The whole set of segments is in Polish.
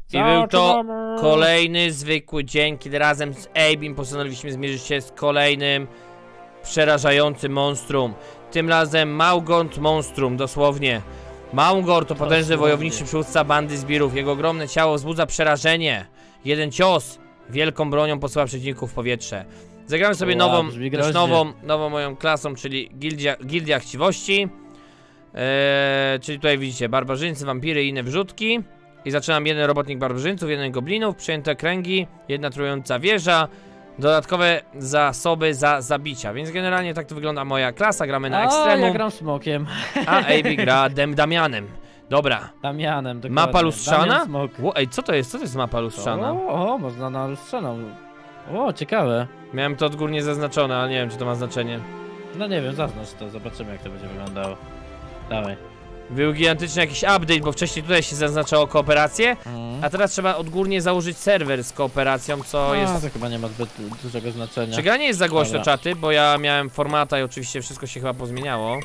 I był to kolejny zwykły dzień, kiedy razem z Abim postanowiliśmy zmierzyć się z kolejnym przerażającym monstrum. Tym razem Małgord Monstrum, dosłownie. Małgord to potężny wojowniczy przywódca bandy zbirów. Jego ogromne ciało wzbudza przerażenie. Jeden cios wielką bronią posyła przeciwników w powietrze. Zagramy sobie nową moją klasą, czyli Gildia Chciwości. Czyli tutaj widzicie barbarzyńcy, wampiry i inne wrzutki. I zaczynam jeden robotnik barbarzyńców, jeden goblinów, przejęte kręgi, jedna trująca wieża, dodatkowe zasoby za zabicia. Więc generalnie tak to wygląda moja klasa, gramy na ekstremum. Ja gram smokiem. A AB gra Damianem. Dobra. Damianem, dokładnie. Mapa lustrzana? Smok. Ej, co to jest? Co to jest mapa lustrzana? O, można na lustrzaną. O, ciekawe. Miałem to odgórnie zaznaczone, ale nie wiem, czy to ma znaczenie. No nie wiem, zaznacz to, zobaczymy jak to będzie wyglądało. Dawaj. Był gigantyczny jakiś update, bo wcześniej tutaj się zaznaczało kooperację, a teraz trzeba odgórnie założyć serwer z kooperacją, co jest... to chyba nie ma zbyt dużego znaczenia. Czy gra nie jest za głośno, Dobra. czaty, bo ja miałem formata i oczywiście wszystko się chyba pozmieniało.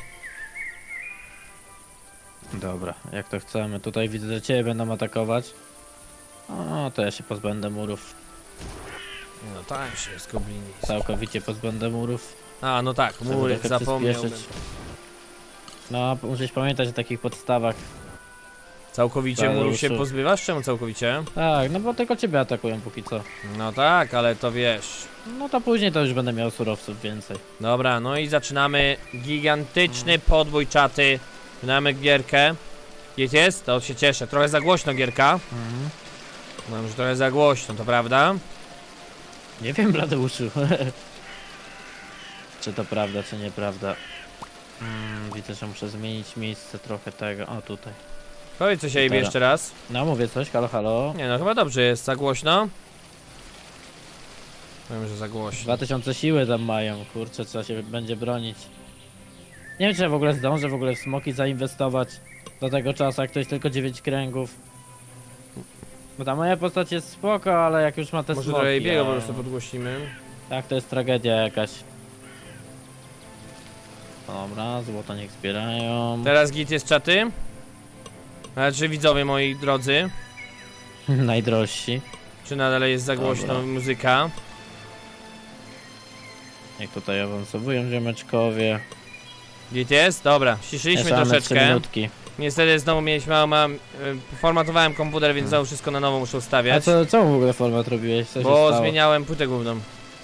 Dobra, jak to chcemy. Tutaj widzę, że ciebie będą atakować. O, to ja się pozbędę murów. No tak, się jest goblini. Całkowicie pozbędę murów. A, no tak, mury, Trochę zapomniałbym. przyspieszyć. No, musisz pamiętać o takich podstawach. Całkowicie murów się pozbywasz? Czemu całkowicie? Tak, no bo tylko ciebie atakują póki co. No tak, ale to wiesz. No to później to już będę miał surowców więcej. Dobra, no i zaczynamy gigantyczny podbój, czaty. Zaczynamy gierkę. Jest? To się cieszę. Trochę za głośno gierka. Mam, że trochę za głośno, to prawda? Nie wiem, Bladeuszu. Czy to prawda, czy nieprawda. Widzę, że muszę zmienić miejsce trochę tego. O, tutaj. Powiedz coś AB jeszcze raz. No, mówię coś, halo, halo. Nie no, chyba dobrze jest, za głośno. Wiem, że za głośno. 2000 siły tam mają, kurczę, trzeba się będzie bronić. Nie wiem, czy ja w ogóle zdążę w ogóle w smoki zainwestować do tego czasu, jak to jest tylko 9 kręgów. Bo ta moja postać jest spoko, ale jak już ma te Może smoki... do AB'ego po prostu podgłosimy. Tak, to jest tragedia jakaś. Dobra, złoto niech zbierają. Teraz git jest, czaty. Znaczy widzowie moi drodzy. Najdrożsi. Czy nadal jest za głośno muzyka? Jak tutaj awansowują ziomeczkowie. Git jest? Dobra, ściszyliśmy Jeszcze mamy 3 troszeczkę. minutki. Niestety znowu mieliśmy, formatowałem komputer, więc znowu wszystko na nowo muszę A ustawiać. co w ogóle format robiłeś? Co się Bo stało? zmieniałem płytę główną.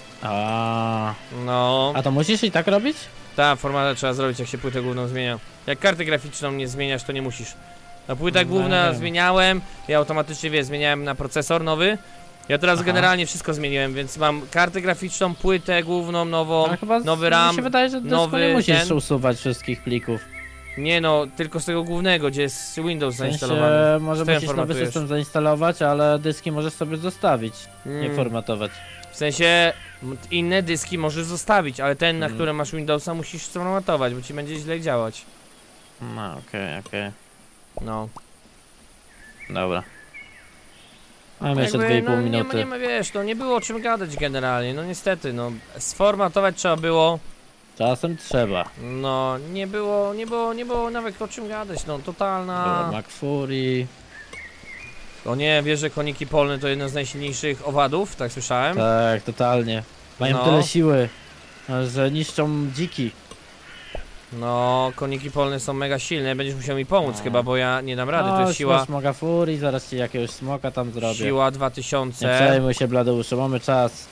No. A to musisz i tak robić? Ta formatę trzeba zrobić, jak się płytę główną zmienia. Jak kartę graficzną nie zmieniasz, to nie musisz. No płyta główna zmieniałem i automatycznie wiesz, zmieniałem na procesor nowy. Ja teraz generalnie wszystko zmieniłem, więc mam kartę graficzną, płytę główną, nową, nowy RAM, mi się wydaje, że nowy nie musisz usuwać wszystkich plików. Nie no, tylko z tego głównego, gdzie jest Windows W sensie, zainstalowany. może musisz nowy system zainstalować, ale dyski możesz sobie zostawić, nie formatować. W sensie, inne dyski możesz zostawić, ale ten, na którym masz Windowsa, musisz sformatować, bo ci będzie źle działać. No, okej. No. Dobra. Mamy jeszcze 2,5 minuty. Nie ma, wiesz, no nie było o czym gadać generalnie, no niestety, no. Sformatować trzeba było. Czasem trzeba. No, nie było nawet o czym gadać, no, totalna... Było McFury. O nie, wiesz, że koniki polne to jedno z najsilniejszych owadów, tak słyszałem? Tak, totalnie. Mają tyle siły, że niszczą dziki. No, koniki polne są mega silne, będziesz musiał mi pomóc chyba, bo ja nie dam rady, to jest siła... Smoga Fury, zaraz ci jakiegoś smoka tam zrobię. Siła 2000. Nie przejmuj się, Bladeuszu, mamy czas.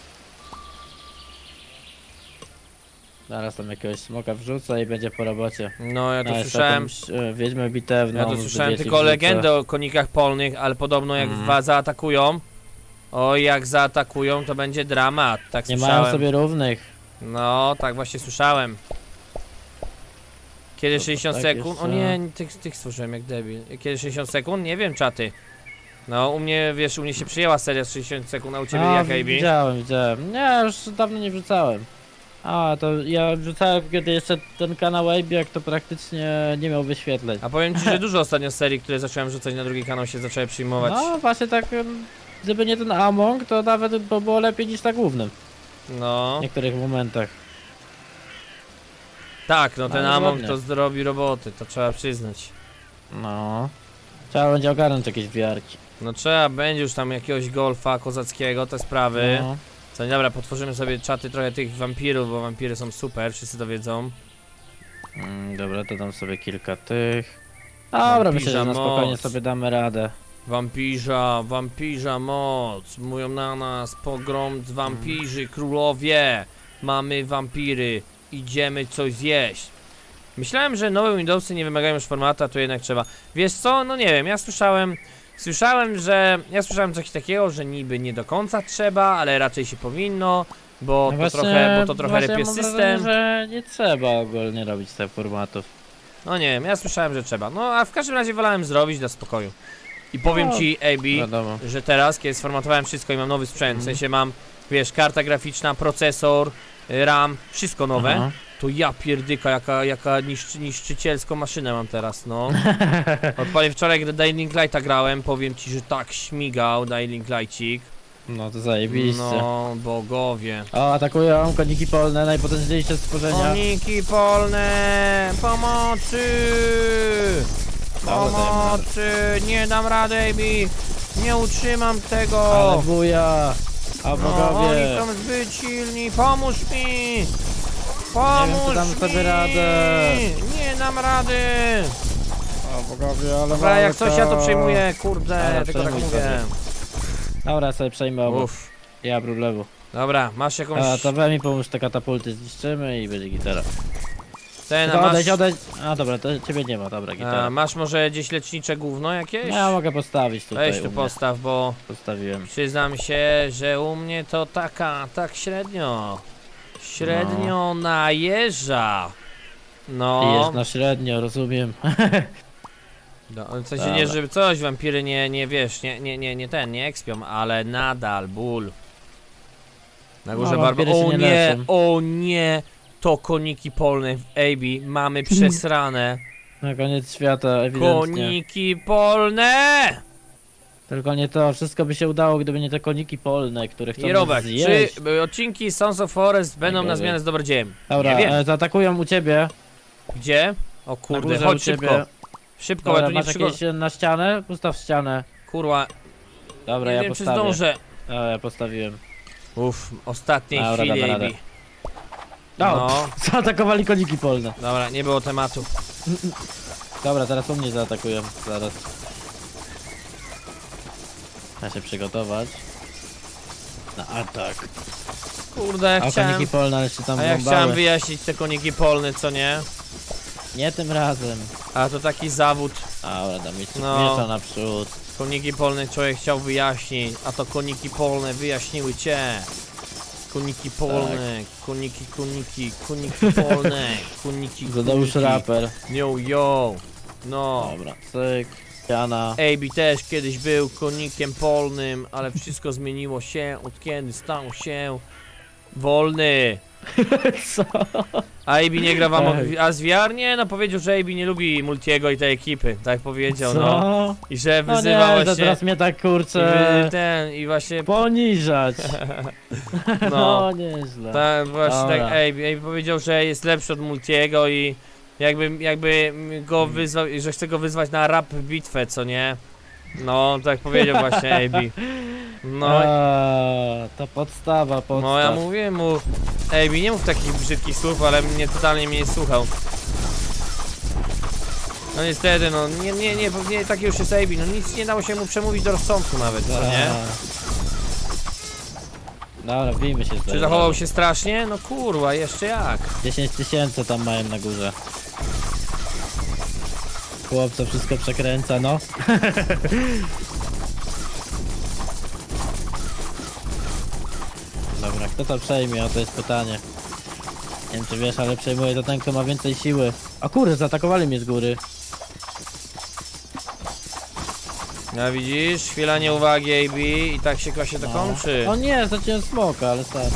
Zaraz tam jakiegoś smoka wrzucę i będzie po robocie. No, ja to słyszałem... Wiedźmę bitewną. Ja to słyszałem tylko legendę o konikach polnych, ale podobno jak was zaatakują... Oj, jak zaatakują, to będzie dramat, tak nie słyszałem. mają sobie równych. No, tak właśnie słyszałem. Kiedy 60 sekund? Jeszcze... O nie, tych stworzyłem jak debil. Kiedy 60 sekund? Nie wiem, czaty. No, u mnie, wiesz, u mnie się przyjęła seria z 60 sekund, a u ciebie jak, AB? Widziałem. Nie, już dawno nie wrzucałem. A, to ja wrzucałem, kiedy jeszcze ten kanał AB, jak to praktycznie nie miał wyświetleń. A powiem ci, że dużo ostatnio serii, które zacząłem rzucać na drugi kanał, się zaczęły przyjmować. No, właśnie tak, gdyby nie ten Among, to nawet było lepiej niż na głównym. No. W niektórych momentach. Tak, no ten Among to zrobi roboty, to trzeba przyznać. No. Trzeba będzie ogarnąć jakieś wiarki. No trzeba będzie już tam jakiegoś golfa kozackiego, te sprawy. No. Co nie, dobra, potworzymy sobie czaty trochę tych wampirów, bo wampiry są super, wszyscy to wiedzą. Dobra, to dam sobie kilka tych. Dobra, myślę, że na spokojnie moc. sobie damy radę. Wampirza moc, mówią na nas pogrom z wampirzy, królowie. Mamy wampiry, idziemy coś zjeść. Myślałem, że nowe Windowsy nie wymagają już formatu, a to jednak trzeba. Wiesz co, no nie wiem, ja słyszałem coś takiego, że niby nie do końca trzeba, ale raczej się powinno, bo No to trochę repie mam system. wrażenie, że nie trzeba ogólnie robić tych formatów. No nie wiem, ja słyszałem, że trzeba. No a w każdym razie wolałem zrobić dla spokoju. I powiem ci, AB, Wiadomo. że teraz, kiedy sformatowałem wszystko i mam nowy sprzęt, w sensie mam, wiesz, karta graficzna, procesor, RAM, wszystko nowe, Aha. to ja pierdyka, jaka niszczycielską maszynę mam teraz, no. Odpaliłem wczoraj, gdy Dying Lighta grałem, powiem ci, że tak śmigał Dying Lightcik. No to zajebiście. No, bogowie. O, atakują koniki polne, najpotężniejsze stworzenia. Koniki polne, pomocy! Pomocy! Nie dam rady, AB! Nie utrzymam tego! Ale buja! A No, bogowie! oni są zbyt silni, pomóż mi! Nie Pomóż wiem, czy dam mi! sobie radę. Nie dam rady! O bogowie, ale Dobra, jak coś ja to przejmuję, kurde, Dobra, tylko tak przejmuj mówię. sobie. Dobra, sobie przejmę obok. Uff. Ja problemu. Dobra, masz jakąś... A to we mi pomóż, te katapulty zniszczymy i będzie gitara. Ten, a To masz... odejdź, odejdź. A dobra, to ciebie nie ma, dobra, gitara. masz może gdzieś lecznicze gówno jakieś? No ja mogę postawić tutaj. Weź tu u mnie. postaw, bo... Postawiłem. Przyznam się, że u mnie to tak średnio. Średnio najeżdża. No. Jest na średnio, rozumiem. No, w sensie Dobra. nie, żeby coś, wampiry nie wiesz, nie ekspią, ale nadal ból. Na górze No, barba. wampiry się nie leczą. O nie, to koniki polne w AB, mamy przesrane. Na koniec świata, ewidentnie. Koniki polne! Tylko nie to, wszystko by się udało, gdyby nie te koniki polne, które chcą I Robek, nas zjeść. czy odcinki Sons of Forest będą na Najgorzej. zmianę z Dobrodziejem? Dobra, Nie wiem. zaatakują u ciebie. Gdzie? O Na kurde, górze chodź u ciebie. szybko. Szybko, bo ja Dobra, tu nie masz przygotuję. jakieś na ścianę? Postaw ścianę. Kurwa, Dobra, nie ja wiem czy postawię. zdążę. A, ja postawiłem. Uff, ostatniej Dobra, chwili, damy AB. radę. No, Zaatakowali koniki polne. dobra, nie było tematu. Dobra, teraz u mnie zaatakują. Zaraz. Trzeba się przygotować. Na atak. Kurde, A chciałem... koniki polne jeszcze tam A ja wrąbały. chciałem wyjaśnić te koniki polne, co nie? Nie tym razem. A to taki zawód. Dobra, dam mi No. miecza naprzód. Koniki polne człowiek chciał wyjaśnić, a to koniki polne wyjaśniły cię. Koniki polne, koniki polne, koniki. Zadeusz raper. Yo. No. Dobra, cyk. Ściana. AB też kiedyś był konikiem polnym, ale wszystko zmieniło się od kiedy stał się wolny. Co? A AB nie gra wam Ej. a z VR? Nie, no powiedział, że AB nie lubi Multiego i tej ekipy, tak powiedział, Co? no. I że No wyzywa nie, to właśnie... teraz mnie tak I kurczę i właśnie... poniżać. No. No nieźle. Tak, właśnie tak, Dobra. AB powiedział, że jest lepszy od Multiego i jakby go wyzwał, że chce go wyzwać na rap bitwę, co nie? No, tak powiedział właśnie AB. No, To podstawa, podstaw. no ja mówiłem mu, AB nie mów takich brzydkich słów, ale totalnie mnie nie słuchał. No niestety, no nie taki już jest AB, no nic nie dało się mu przemówić do rozsądku nawet, co nie? Dobra, bijmy się. Czy zachował się strasznie? No kurwa, jeszcze jak? 10 000 tam mają na górze. Chłopco wszystko przekręca, no. Dobra, kto to przejmie? O, to jest pytanie. Nie wiem czy wiesz, ale przejmuje to ten, kto ma więcej siły. O kurde, zaatakowali mnie z góry. No widzisz, chwila nieuwagi AB i tak się właśnie to kończy. O nie, zaciąłem smoka, ale stary.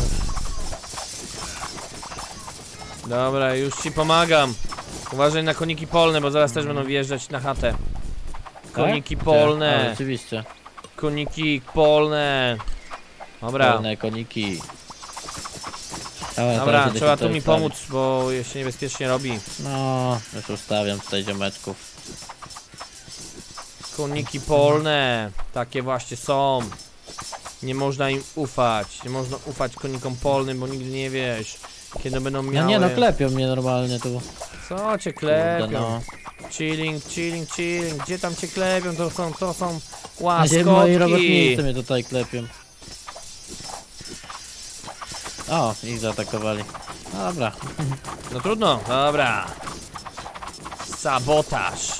Dobra, już ci pomagam. Uważaj na koniki polne, bo zaraz też będą wjeżdżać na chatę. Koniki Tak? polne, A, oczywiście. koniki polne. Dobra, Polne koniki. dobra, teraz idę trzeba się tu tutaj mi ustawić. pomóc, bo się niebezpiecznie robi. No, już ustawiam tutaj ziomeczków. Koniki polne, takie właśnie są. Nie można im ufać. Nie można ufać konikom polnym, bo nigdy nie wiesz, kiedy będą No miały. nie no, klepią mnie normalnie tu. Co cię Kurde, klepią? no. Chilling, chilling, chilling. Gdzie tam cię klepią? To są A gdzie moi łaskotki. robotnicy mnie tutaj klepią. O, ich zaatakowali. No dobra. No trudno, dobra. Sabotaż.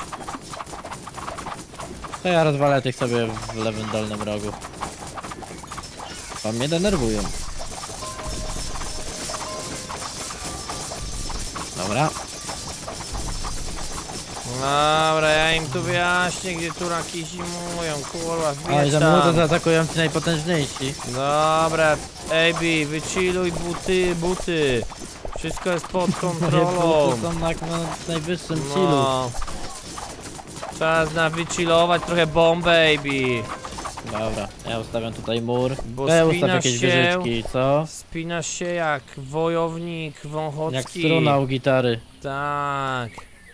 To ja rozwalę tych sobie w lewym dolnym rogu. Bo mnie denerwują. Dobra. Dobra, ja im tu wyjaśnię, gdzie turaki zimują, kurwa, Oj, wbierz za mną to tam. zaatakują ci najpotężniejsi. Dobra, AB, wychilluj buty. Wszystko jest pod Moje kontrolą. buty są na najwyższym chillu. No. Czas na wychillować trochę bombę, AB. Dobra, ja ustawiam tutaj mur. Bo Ja ustawię spinasz jakieś się, wieżyczki, co? spinasz się jak wojownik wąchocki. Jak struna u gitary. Tak.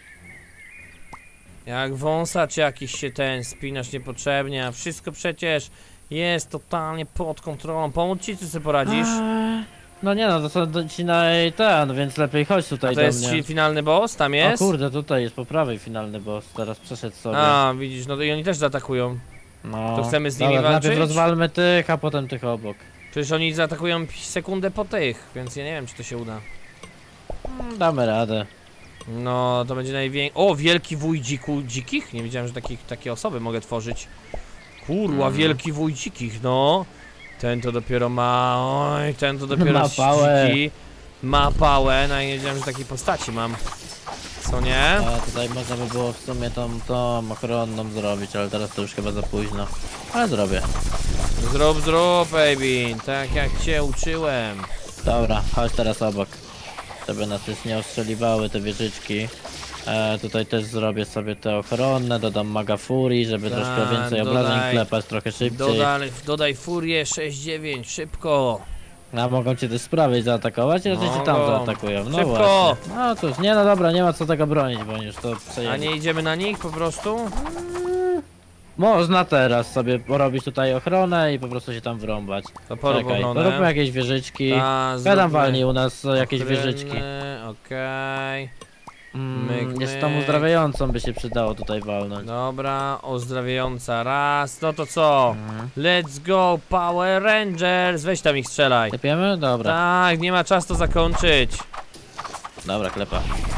Jak wąsacz jakiś się spinasz niepotrzebnie, a wszystko przecież jest totalnie pod kontrolą. Pomóc ci, czy sobie poradzisz? No nie no, to są ci na ten, więc lepiej chodź A tutaj to do jest mnie. finalny boss? Tam O jest? kurde, tutaj jest po prawej finalny boss, teraz przeszedł sobie. A, widzisz, no to i oni też zaatakują. No. To chcemy z nimi Dobra, walczyć? najpierw rozwalmy tych, a potem tych obok. Przecież oni zaatakują sekundę po tych, więc ja nie wiem, czy to się uda. Damy radę. No, to będzie największy... O, wielki wuj dzikich? Nie wiedziałem, że takie osoby mogę tworzyć. Kurwa, wielki wuj dzikich, no. Ten to dopiero ma... Oj, ten to dopiero Ma pałę. dziki. Ma pałę, no i nie wiedziałem, że takiej postaci mam. Co nie? A tutaj można by było w sumie tą ochronną zrobić, ale teraz to już chyba za późno. Ale zrobię. Zrób, baby, tak jak cię uczyłem. Dobra, chodź teraz obok. Żeby nas już nie ostrzeliwały te wieżyczki. Tutaj też zrobię sobie te ochronne, dodam maga furii, żeby Tak, troszkę więcej dodaj. obrażeń klepać trochę szybciej. Dodaj furię 6-9, szybko. A mogą cię też z prawej zaatakować, raczej cię tam Mogą. zaatakują. No Szybko. właśnie. No cóż, nie no dobra, nie ma co tego bronić, bo oni już to A przejęli. nie idziemy na nich po prostu? Można teraz sobie porobić tutaj ochronę i po prostu się tam wrąbać. To porób Czekaj, ochronę. poróbmy jakieś wieżyczki. Ta, Ja zróbmy tam walnij u nas jakieś ochrony, wieżyczki. Okej. Myk, Jest tą myk. uzdrawiającą by się przydało tutaj walnąć. Dobra, ozdrawiająca raz. No to co? Mhm. Let's go Power Rangers! Weź tam ich strzelaj. Klepiemy? Dobra. Tak, nie ma czas to zakończyć. Dobra, klepa.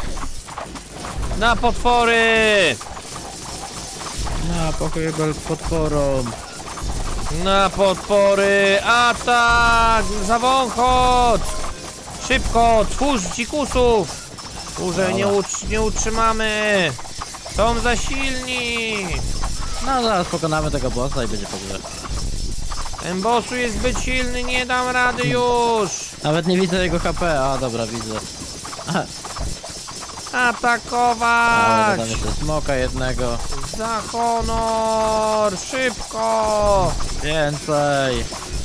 Na potwory! Na pokój potworom. Na potwory! Atak! Zawąchot! Szybko! Twórz dzikusów! Dłużej nie utrzymamy! Są za silni! No zaraz pokonamy tego bossa i będzie dobrze. Ten bossu jest zbyt silny, nie dam rady już! Nawet nie widzę jego HP. A dobra, widzę. Aha, Atakować! dodam jeszcze smoka jednego. Za honor! Szybko! Więcej.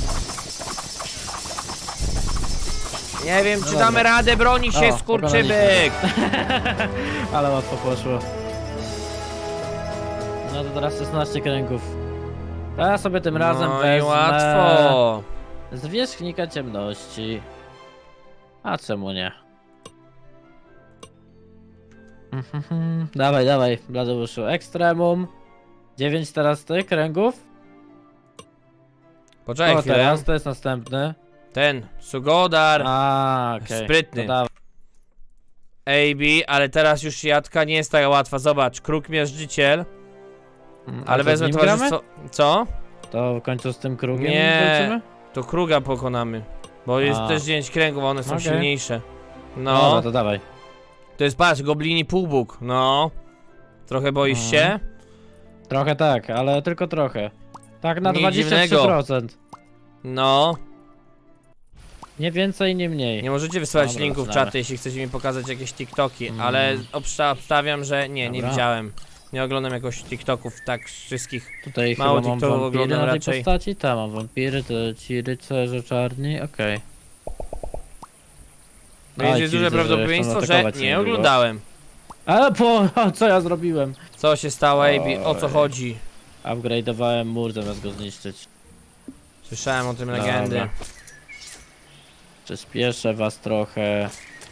Nie wiem, czy dobra. damy radę, broni się O, skurczybyk! Ale łatwo poszło. No to teraz 16 kręgów. A ja sobie tym razem No i wezmę łatwo! zwierzchnika ciemności. A czemu nie? Dawaj, dawaj, Bladeuszu. Ekstremum. 9 teraz tych kręgów. Poczekaj O, chwilę. teraz to jest następny. Ten, Sugodar, A, okej. sprytny. To dawaj. AB, ale teraz już jadka nie jest taka łatwa. Zobacz, kruk miażdżyciel. A Ale to z wezmę nim gramy? towarzystwo... Co? To w końcu z tym krugiem Nie. walczymy? To kruga pokonamy. Bo jest A. też 9 kręgów, a one są Okej. silniejsze. Dobra, No, to dawaj. to jest, patrz, goblini półbóg. No. Trochę boisz się? Trochę tak, ale tylko trochę. Tak na Nic 23%. No. Nie więcej, nie mniej. Nie możecie wysyłać Dobra, linków zaczynamy. czaty, jeśli chcecie mi pokazać jakieś TikToki, ale obstawiam, że nie Dobra. widziałem. Nie oglądam jakoś TikToków tak wszystkich. Tutaj Mało chyba mam TikToków wampiry oglądam na tej raczej. postaci. Tam mam wampiry, to ci rycerze czarni, okej. Więc ci jest duże widzę, że prawdopodobieństwo, chcą że atakować nie niedługo. oglądałem. Ale co ja zrobiłem? Co się stało, AB? O co Oj. chodzi? Upgrade'owałem mur zamiast go zniszczyć. Słyszałem o tym Dobra. legendy. Przyspieszę was trochę.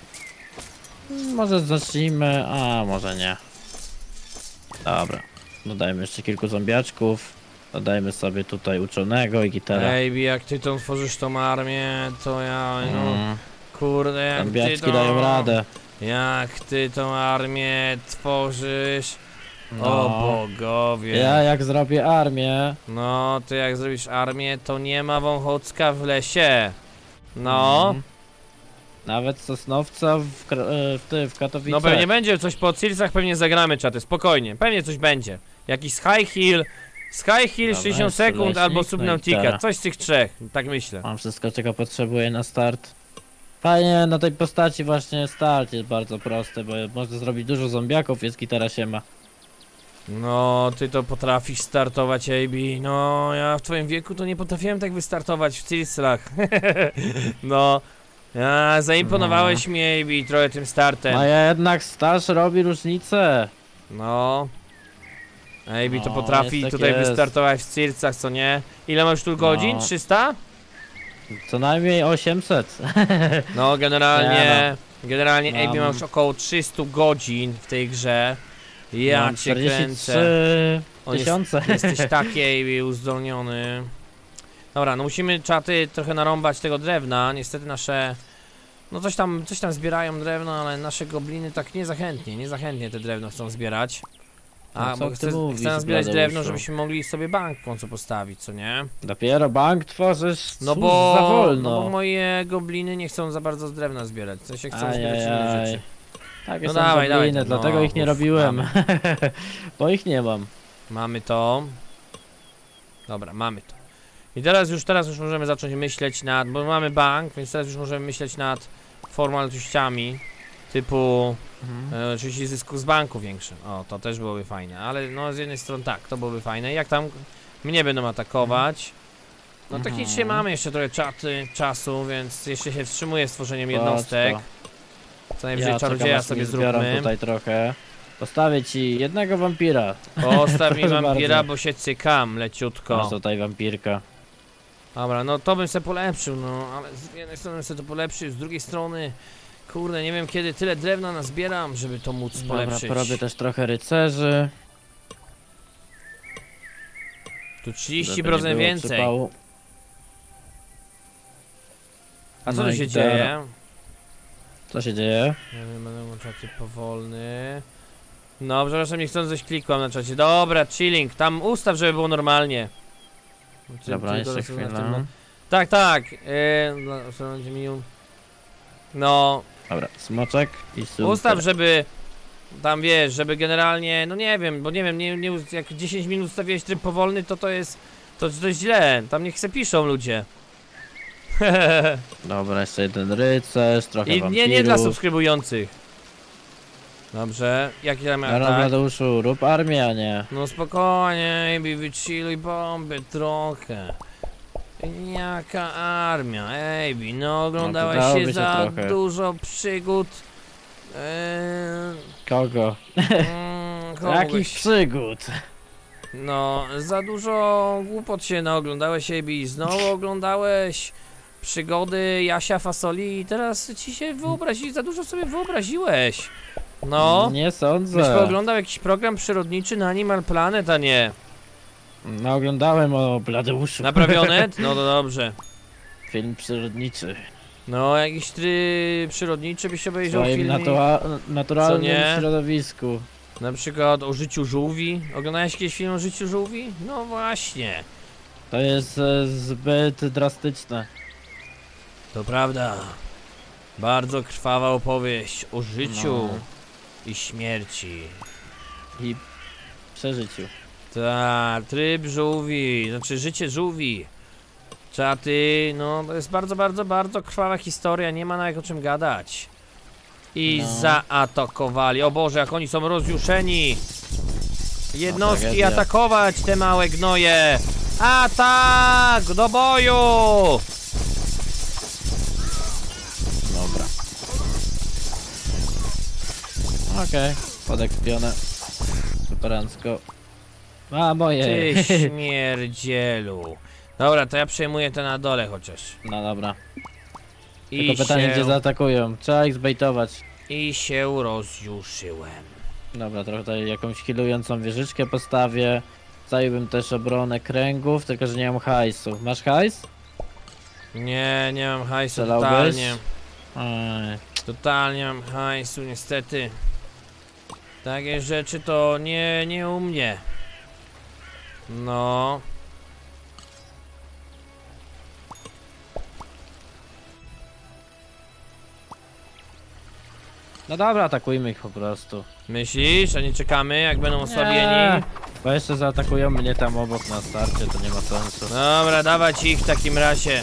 Może zacznijmy, a może nie. Dobra. Dodajmy jeszcze kilku zombiaczków. Dodajmy sobie tutaj uczonego i gitarę. Ej, jak ty tą tworzysz tą armię, to ja, no, kurde, jak ty Zombiaczki to... dają radę. Jak ty tą armię tworzysz, No. o bogowie. Ja jak zrobię armię, No, ty jak zrobisz armię, to nie ma wąchocka w lesie. No. nawet Sosnowca w Katowicach. No pewnie będzie coś po Silsach, pewnie zagramy czaty, spokojnie, pewnie coś będzie. Jakiś Sky Hill, Dobra, 60 jeszcze sekund leśnik, albo no i Subnautica, gitara. coś z tych trzech, tak myślę. Mam wszystko, czego potrzebuję na start. Fajnie, na tej postaci właśnie start jest bardzo prosty, bo można zrobić dużo zombiaków, jest gitara siema. No, ty to potrafisz startować, AB. No, ja w twoim wieku to nie potrafiłem tak wystartować w Silsach. No, zaimponowałeś mi, AB, trochę tym startem. No ja jednak staż robi różnicę. No. AB to No, potrafi jest tak tutaj jest. wystartować w Silsach, co nie? Ile masz tu godzin? No. 300? Co najmniej 800. No, generalnie Mam- AB ma już około 300 godzin w tej grze. Ja Mam cię kręcę. 43 On jest- tysiące. Jesteś taki AB uzdolniony. Dobra, no musimy czaty trochę narąbać tego drewna. Niestety nasze... No coś tam zbierają drewno, ale nasze gobliny tak niezachętnie te drewno chcą zbierać. A, No co bo ty mówisz, chcę zbierać Bladeuszu? drewno, żebyśmy mogli sobie bank w końcu postawić, co nie? Dopiero bank tworzysz? No Cóż bo, za wolno. no bo moje gobliny nie chcą za bardzo z drewna zbierać, w sensie chcą zbierać inne Ajajaj. rzeczy. Takie No są dawaj, gobliny, dawaj, dlatego no, ich nie mów, robiłem. Bo ich nie mam. Mamy to. Dobra, mamy to. I teraz już możemy zacząć myśleć nad, bo mamy bank, więc teraz już możemy myśleć nad formalnościami typu oczywiście zysku z banku większym. O, to też byłoby fajne, ale no z jednej strony tak, to byłoby fajne. Jak tam mnie będą atakować, no technicznie mamy jeszcze trochę czasu, więc jeszcze się wstrzymuję z tworzeniem jednostek. Co najwyżej Ja czarodzieja czekam, sobie aż mi zbieram zróbmy. tutaj trochę. Postawię ci jednego wampira. Postaw mi Proszę wampira, bardzo. bo się cykam Masz leciutko. tutaj wampirka. Dobra, no to bym se polepszył, no ale z jednej strony bym se to polepszył, z drugiej strony kurde, nie wiem kiedy tyle drewna nazbieram, żeby to móc Dobra, polepszyć. porobię też trochę rycerzy. Tu żeby 30% nie było więcej. przypału. A co No tu i się gitara. dzieje? Co się dzieje? Ja wiem, będę na czacie powolny. No, przepraszam, niechcący klikłam na czacie. Dobra, chilling, tam ustaw, żeby było normalnie. Dobra, Tylko jeszcze na tym, chwilę. Tak, tak. No, Dobra, smoczek i super. ustaw, żeby tam wiesz, żeby generalnie, no nie wiem, bo nie wiem, jak 10 minut stawiłeś tryb powolny, to jest źle, tam niech se piszą ludzie. Dobra, jeszcze jeden rycerz, trochę I wampirów. nie dla subskrybujących. Dobrze, jaki tam Dobra, atak? Bladeuszu, rób armię, a nie. No spokojnie, Ejbi, wychilluj bomby trochę. Jaka armia, Ejbi, no oglądałeś dałoby się się za trochę. dużo przygód. Kogo? Kogo Jakich mogłeś- przygód? No, za dużo głupot się naoglądałeś, Ejbi, znowu oglądałeś przygody Jasia Fasoli i teraz ci się za dużo sobie wyobraziłeś. No, Nie byś sądzę. oglądał jakiś program przyrodniczy na Animal Planet, a nie. No oglądałem o Bladeuszu. Naprawione? No to dobrze. Film przyrodniczy. No, jakiś przyrodniczy byś W obejrzał swoim filmik. Co naturalnym nie? środowisku. Na przykład o życiu żółwi. Oglądałeś jakiś film o życiu żółwi? No właśnie. To jest zbyt drastyczne. To prawda. Bardzo krwawa opowieść o życiu i śmierci. I przeżyciu. Tak, tryb żółwi, znaczy życie żółwi. Czaty, no to jest bardzo krwawa historia, nie ma nawet o czym gadać. I No. zaatakowali, o Boże, jak oni są rozjuszeni. Jednostki tragedia. atakować te małe gnoje. Atak do boju. Dobra. Okej, podekspione. Superancko. A, moje. Ty śmierdzielu. Dobra, to ja przejmuję te na dole chociaż. No dobra. I Tylko pytanie, gdzie zaatakują. Trzeba ich zbejtować. I się rozjuszyłem. Dobra, trochę tutaj jakąś healującą wieżyczkę postawię. Stawiłbym też obronę kręgów, tylko że nie mam hajsu. Masz hajs? Nie, nie mam hajsu Strzelałbyś? totalnie. Ej. Totalnie mam hajsu, niestety. Takie rzeczy to nie u mnie. No. No dobra, atakujmy ich po prostu. Myślisz, a nie czekamy jak będą osłabieni? Nie, bo jeszcze zaatakują mnie tam obok na starcie, to nie ma sensu. Dobra, dawać ich w takim razie.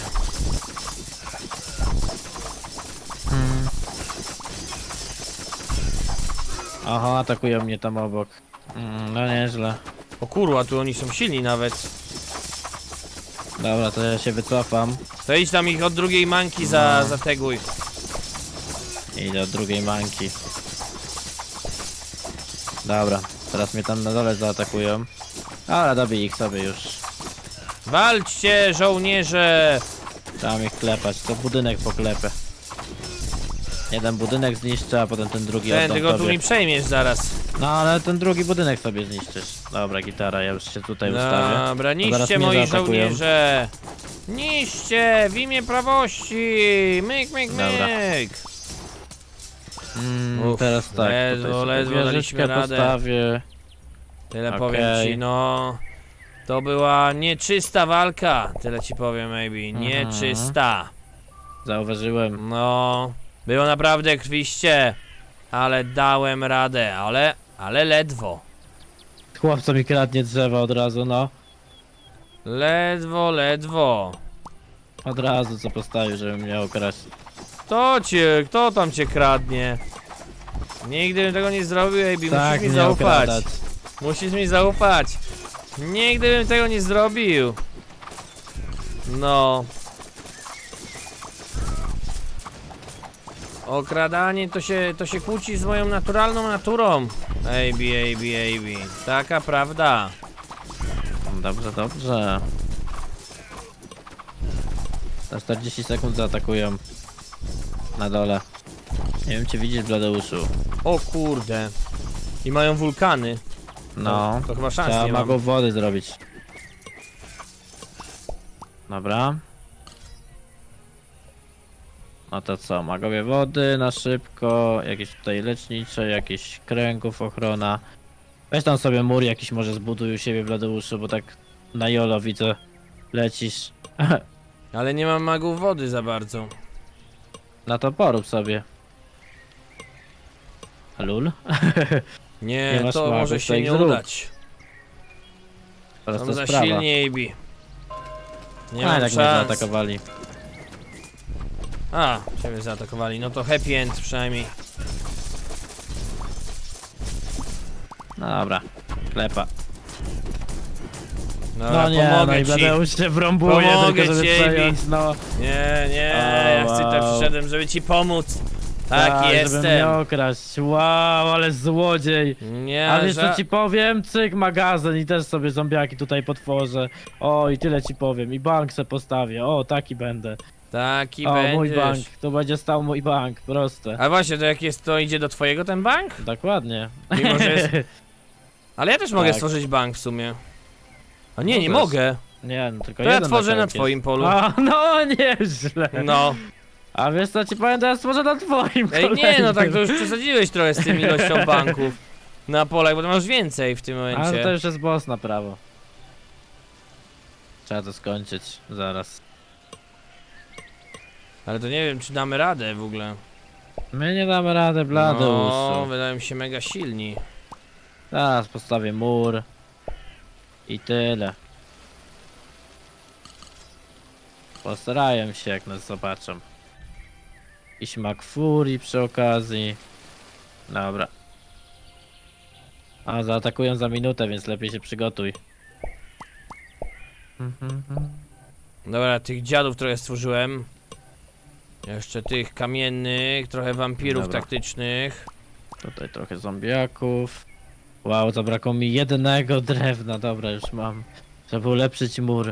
Aha, atakują mnie tam obok. No nieźle. O kurwa, tu oni są silni nawet. Dobra, to ja się wycofam. To idź tam ich od drugiej manki zateguj. Idę od drugiej manki. Dobra, teraz mnie tam na dole zaatakują. Ale dobij ich sobie już. Walczcie, żołnierze! Trzeba ich klepać, to budynek poklepę. Jeden budynek zniszczę, a potem ten drugi Ten, oddam tylko tu tobie. mi przejmiesz zaraz. No ale ten drugi budynek sobie zniszczysz. Dobra, gitara, ja już się tutaj ustawię. Dobra, Zaraz niszcie mnie moi zaatakują. żołnierze! Niszcie w imię prawości! Myk, myk, Dobra. myk! Uff, Teraz tak, ledwo, tutaj sobie ledwo wieżyczkę daliśmy radę. postawię. Tyle Okej. powiem ci, no. To była nieczysta walka, tyle ci powiem, maybe. Nieczysta. Zauważyłem. No, było naprawdę krwiście, ale dałem radę, ale ledwo. Chłopco mi kradnie drzewa od razu, no. Ledwo, ledwo. Od razu co postawił, żeby mnie okraść. Kto tam cię kradnie? Nigdy bym tego nie zrobił, AB, musisz mi mnie zaufać. okradać. Musisz mi zaufać. Nigdy bym tego nie zrobił. No. Okradanie to się kłóci z moją naturalną naturą. AB. Taka prawda. Dobrze, dobrze. Za 40 sekund zaatakują. Na dole. Nie wiem czy widzisz, Bladeuszu. O kurde. I mają wulkany. No. To chyba szans Trzeba nie mam. magów wody zrobić. Dobra. No to co, magowie wody na szybko, jakieś tutaj lecznicze, jakieś kręgów, ochrona. Weź tam sobie mur jakiś może zbuduj u siebie, Bladeuszu, bo tak na jolo widzę lecisz. Ale nie mam magów wody za bardzo. No to porób sobie. Lul? Nie, Nie masz to magów, może to się ich nie zrób. udać. Prosta Są za sprawa. silni, AB. Nie A, mam tak mnie szans. zaatakowali. A, ciebie zaatakowali. No to happy end przynajmniej. No dobra, klepa. Dobra, No nie, pomogę no i ci. Bladeusz się wrąbuje Pomogę tylko, żeby ci, Ebi. przejąć, no. Nie, O, ja chcę tutaj wow. przyszedłem, żeby ci pomóc. Tak, Żeby mnie jestem. okraść. Wow, ale złodziej. Nie, A wiesz co ci powiem? Cyk, magazyn i też sobie zombiaki tutaj potworzę. O, i tyle ci powiem. I bank se postawię. O, taki będę. Taki O, będziesz. mój bank. Tu będzie stał mój bank. Proste. A właśnie, to jak jest, to idzie do twojego ten bank? Dokładnie. Mimo, że jest... Ale ja też mogę Tak. stworzyć bank w sumie. A nie Możesz. mogę. Nie, no tylko To ja jeden tworzę na kark jest. twoim polu. A, no nieźle. No. A wiesz co ci powiem, to ja stworzę na twoim Ej, nie, no kolejnym. tak to już przesadziłeś trochę z tym ilością banków na polach, bo to masz więcej w tym Ale momencie. to już jest boss na prawo. Trzeba to skończyć zaraz. Ale to nie wiem, czy damy radę w ogóle. My nie damy rady, Bladeuszu. No, wydają mi się mega silni. Teraz postawię mur. I tyle. Postarają się jak nas zobaczą. I śmak furii przy okazji. Dobra. A zaatakują za minutę, więc lepiej się przygotuj. Dobra, tych dziadów trochę stworzyłem. Jeszcze tych kamiennych, trochę wampirów Dobra. taktycznych. Tutaj trochę zombiaków. Wow, zabrakło mi jednego drewna, dobra, już mam. Trzeba ulepszyć mur.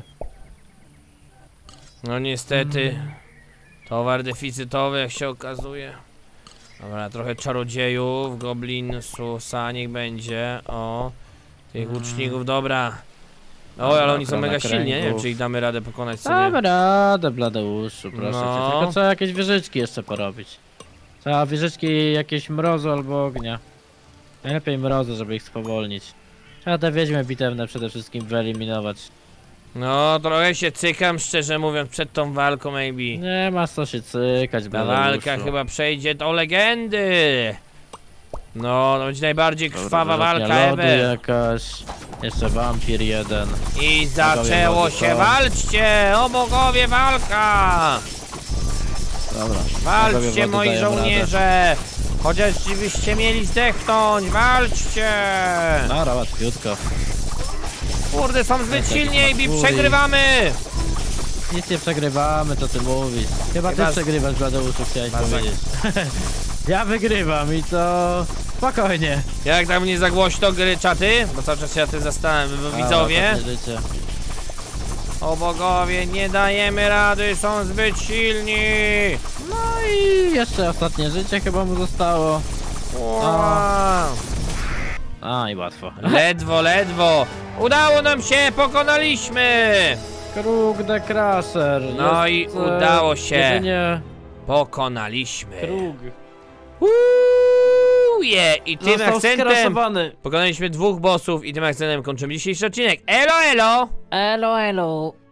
No niestety. Towar deficytowy, jak się okazuje. Dobra, trochę czarodziejów, goblin, susa, niech będzie. O, tych łuczników, dobra. O, ale oni są ochrona mega silni, nie wiem, kręgów. czy ich damy radę pokonać sobie. Damy radę, Bladeuszu, proszę No. cię. Tylko trzeba jakieś wieżyczki jeszcze porobić. Trzeba wieżyczki jakieś mrozu albo ognia. Najlepiej mrozu, żeby ich spowolnić. Trzeba te wiedźmy bitewne przede wszystkim wyeliminować. No, trochę się cykam, szczerze mówiąc, przed tą walką, maybe. Nie ma co się cykać, Ta Bladeuszu. walka chyba przejdzie do legendy. No, to będzie najbardziej Dobra, krwawa wyrzutnia walka lodu ever. jakaś. Jeszcze wampir jeden. I zaczęło Bogowie się, walczą. walczcie! O bogowie, walka! Dobra. Walczcie, Bogowie moi wody dają radę. żołnierze! Chociażbyście mieli zdechnąć, walczcie! Dobra, łatwiutko. Kurde, są zbyt Jaki silni, i smakuli. przegrywamy! Nic nie przegrywamy, to ty mówisz. Chyba Chyba ty z- przegrywasz, Bladeuszu, chciałeś Chyba za- powiedzieć. Ja wygrywam i to... Spokojnie. Jak tam nie za głośno gry czaty? Bo cały czas się na tym zastanawiam, bo widzowie. Ostatnie życie. O bogowie, nie dajemy rady, są zbyt silni! No i jeszcze ostatnie życie chyba mu zostało. Wow. A i łatwo. Ledwo, ledwo! Udało nam się, pokonaliśmy! Kruk the Crusher. No i udało się. Jedynie Pokonaliśmy. kruk. I tym Został akcentem skraszowany. pokonaliśmy 2 bossów i tym akcentem kończymy dzisiejszy odcinek. Elo, elo! Elo, elo.